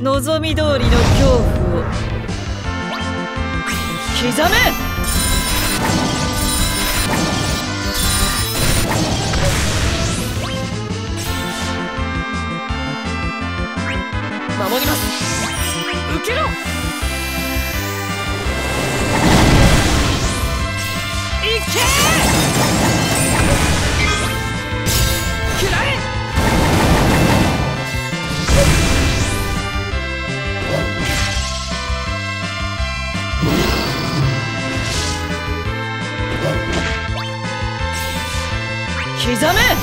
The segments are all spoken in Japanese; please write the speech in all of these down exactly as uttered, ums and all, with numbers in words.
望み通りの恐怖を刻め。守ります。受けろ。いけ食らえ。刻め。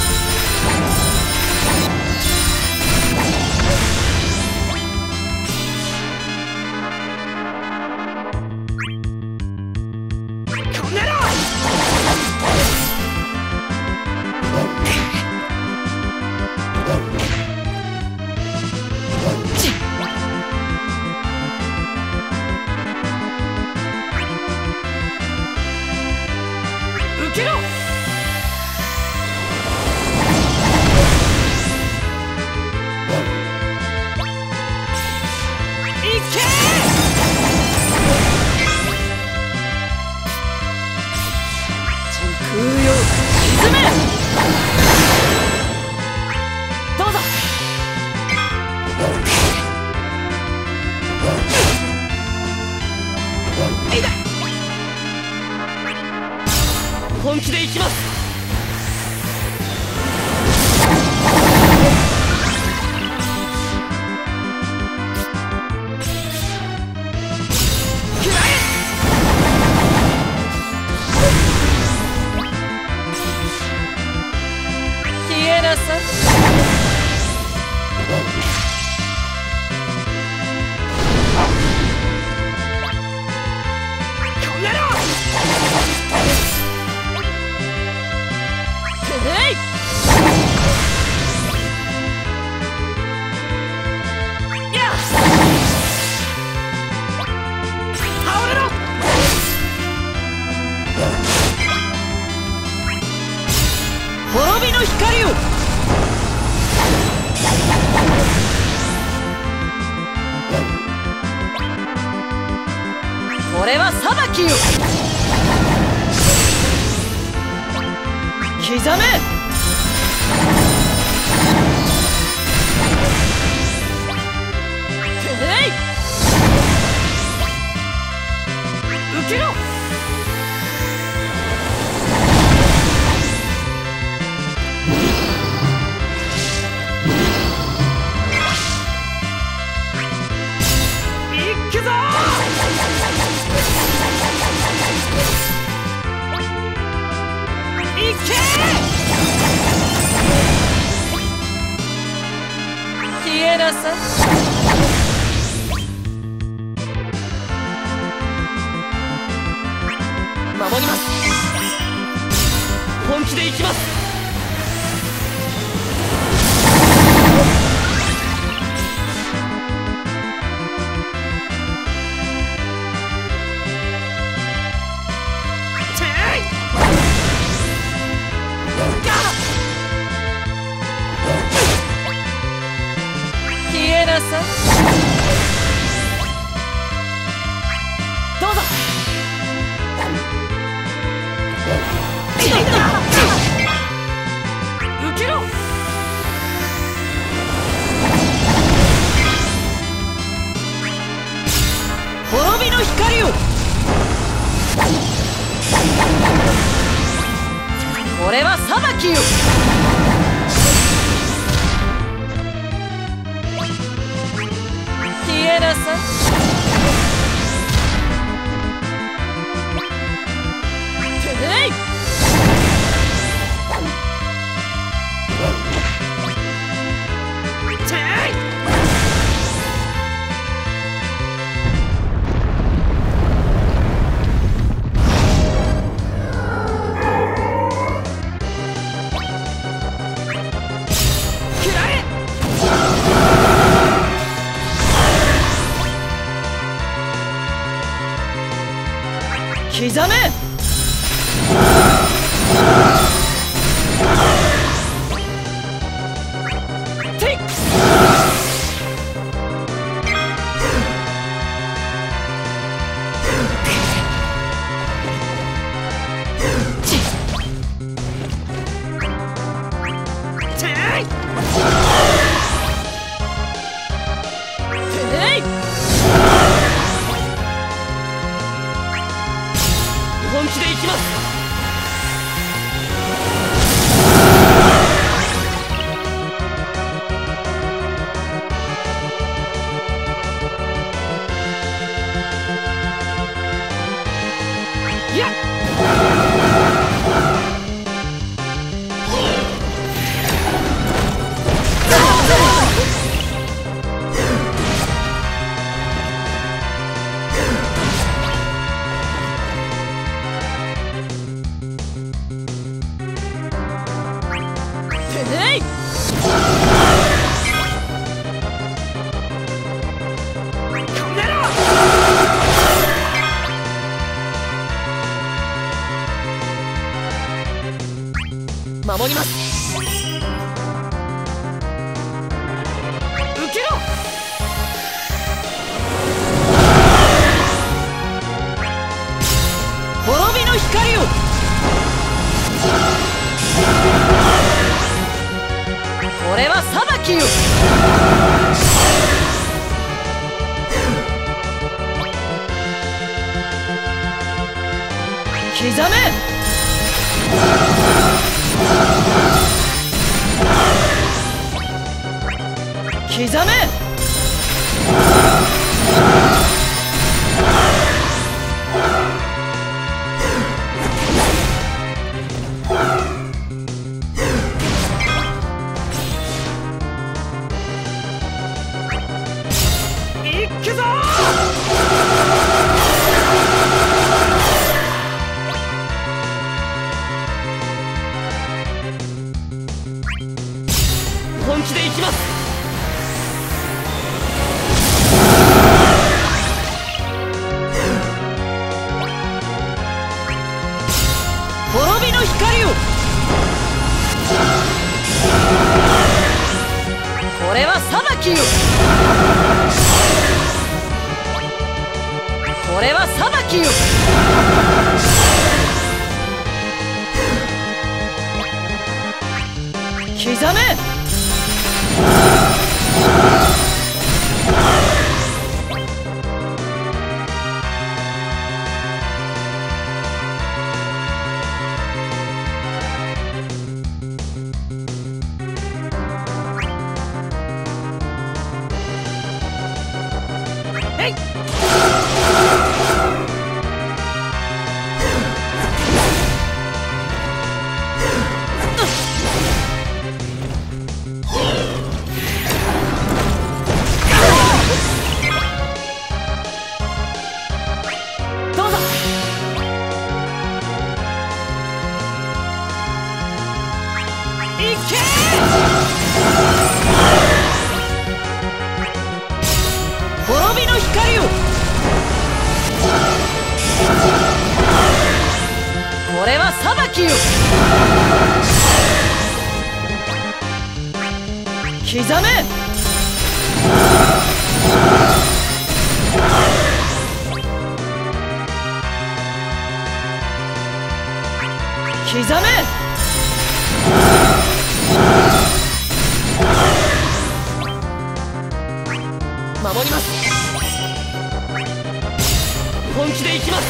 本気で行きます。消えなさい。滅びの光を。これは裁きよ。刻め。えい受けろ。消えなさい。守ります。本気で行きます。消えなさい。どうぞ。受けろ。滅びの光を。これは裁きよ。消えなさい。えい刻め。ていえい。守ります。受けろ。滅びの光を。これは裁きよ。刻め。刻め。いくぞ。本気でいきます。滅びの光を。これは裁きよ。これは裁きよ。刻め。えい。どうぞ。いけ。滅びの光を。これは裁きよ。刻め。刻め。守ります。本気でいきます。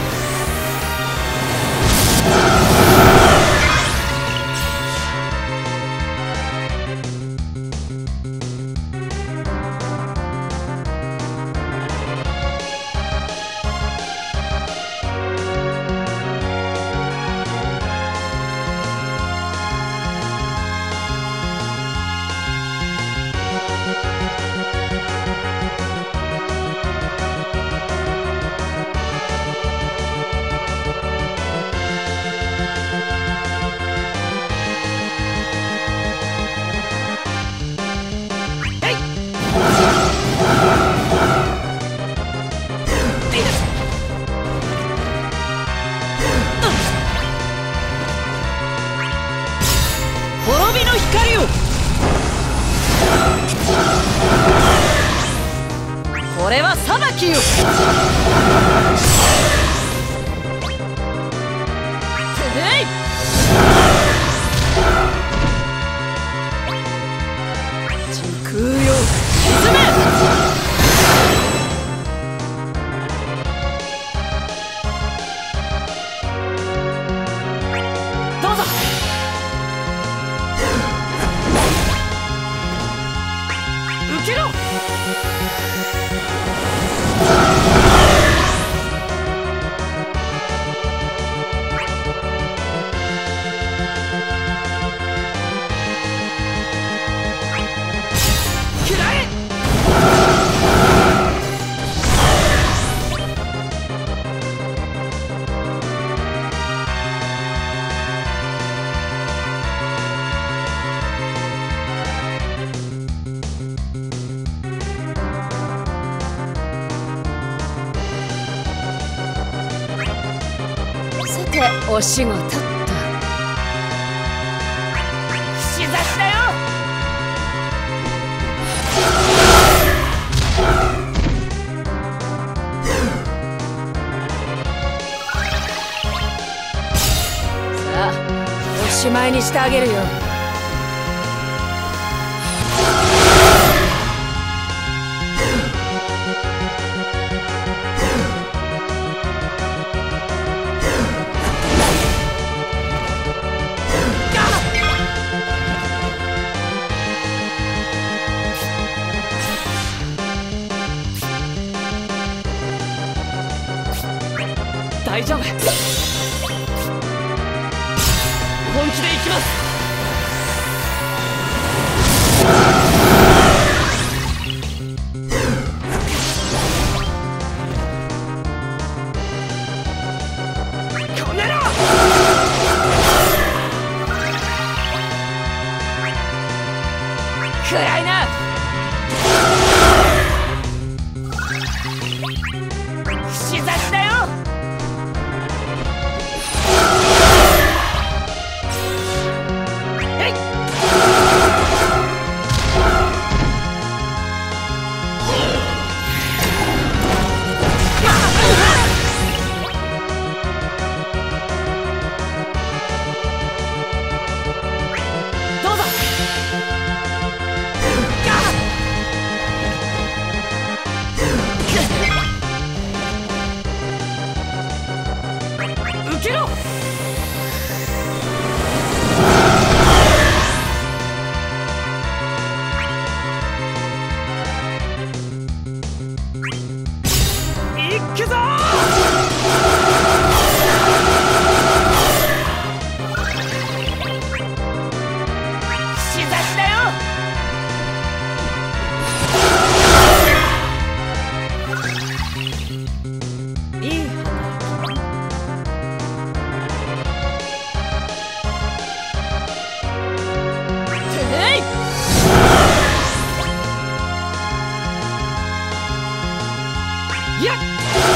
滅びの光を。これは裁きよ。えい。時空よ。沈め。どうぞ。受けろ。 お仕事っと。串刺しだよ。さあ、おしまいにしてあげるよ。大丈夫。本気で行きます。こねろ。暗いな。串刺しだよ。受けろ。いくぞー。串刺しだよ。いいやっ。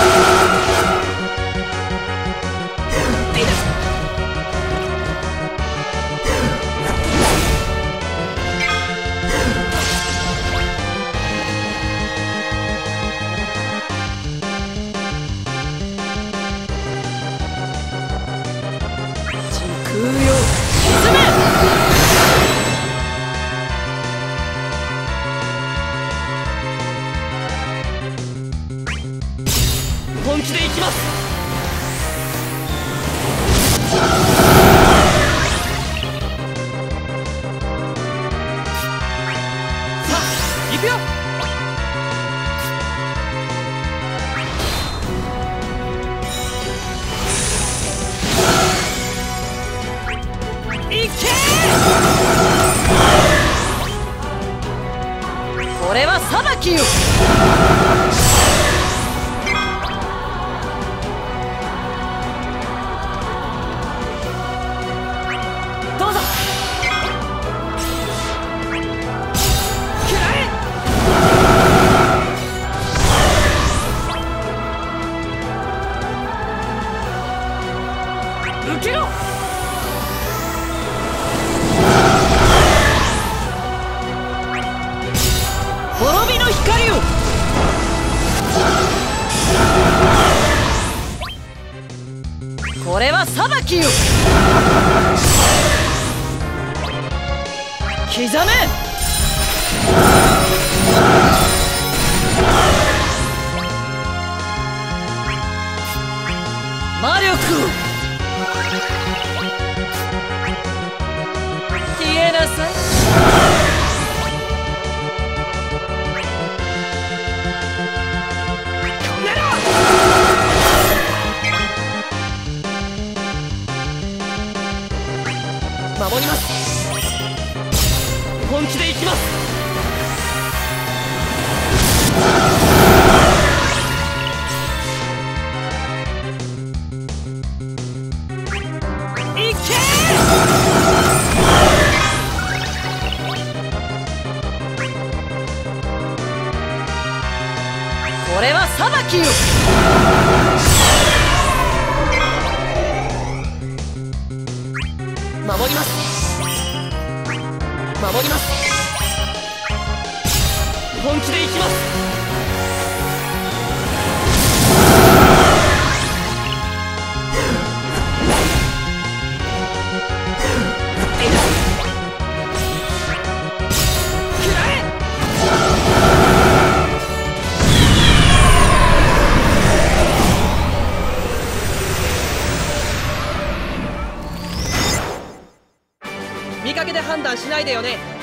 時空よ沈め。本気で行きます。さあ行くよ。行け。これは裁きよ。受けろ。滅びの光を。これは裁きよ。刻め。魔力を。消えなさい。こねろ。守ります。本気で行きます。行け。これは裁きよ。 守ります守ります。本気でいきます。 見かけで判断しないでよね。